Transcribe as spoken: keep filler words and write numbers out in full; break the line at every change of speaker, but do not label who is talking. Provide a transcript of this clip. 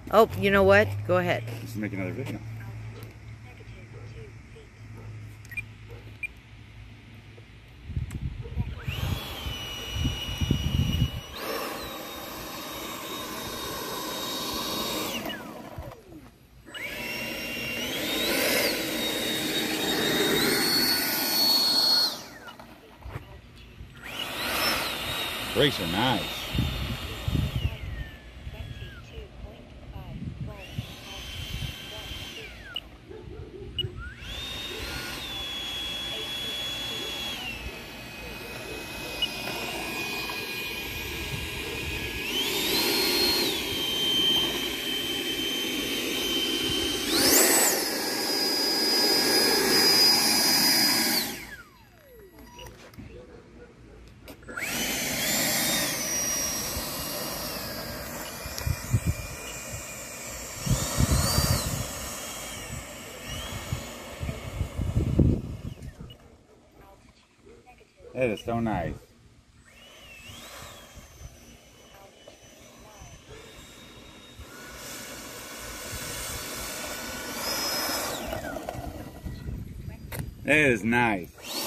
Oh, you know what? Go ahead.
Let's make another video. Brakes are nice. That is so nice. That is nice.